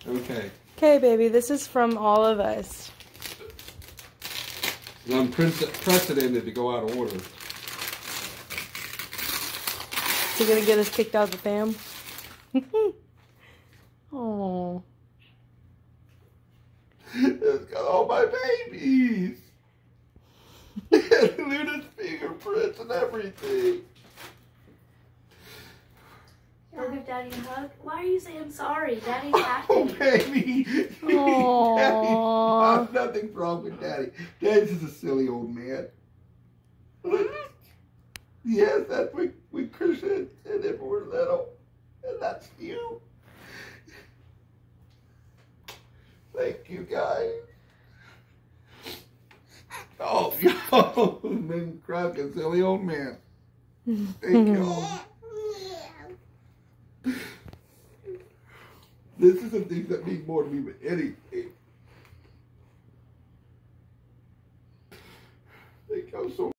Okay. Okay, baby, this is from all of us. I'm unprecedented to go out of order. Is he gonna get us kicked out of the fam? Oh. It's got all my babies. Luna's fingerprints and everything. You'll give Daddy a hug? Why are you saying sorry? Daddy's happy. Oh, baby. Aww. Nothing's wrong with Daddy. Daddy's just a silly old man. Yes, that's when Christian and then we were little. And that's you. Thank you, guys. Oh, yo, man, cracking silly old man. Thank you. This is the things that mean more to me than anything. Thank you so